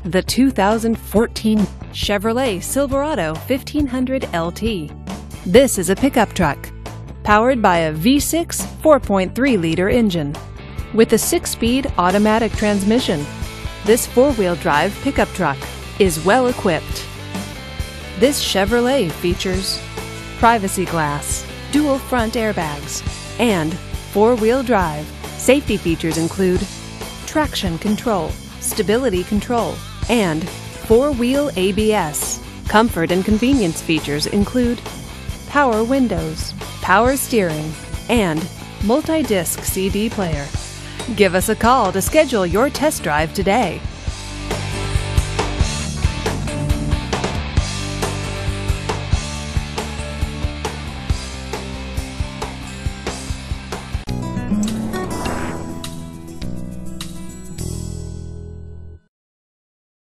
The 2014 Chevrolet Silverado 1500 LT. This is a pickup truck powered by a V6 4.3-liter engine with a 6-speed automatic transmission. This four-wheel drive pickup truck is well equipped. This Chevrolet features privacy glass, dual front airbags, and four-wheel drive. Safety features include traction control, stability control, and four-wheel ABS. Comfort and convenience features include power windows, power steering, and multi-disc CD player. Give us a call to schedule your test drive today.